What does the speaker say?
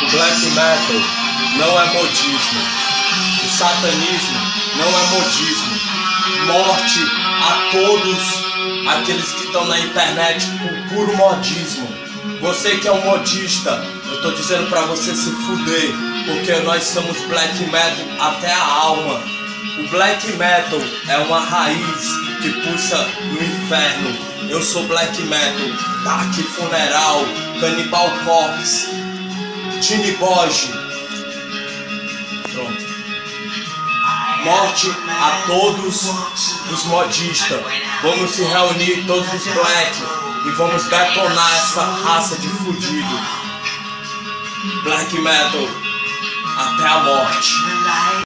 black metal não é modismo. O satanismo não é modismo. Morte a todos aqueles que estão na internet com puro modismo. Você que é um modista, eu tô dizendo pra você se fuder, porque nós somos black metal até a alma. O black metal é uma raiz que pulsa no inferno. Eu sou black metal, Dark Funeral, Cannibal Corpse, Tiny Boge. Pronto. Morte a todos os modistas. Vamos se reunir todos os black e vamos detonar essa raça de fudido. Black metal até a morte.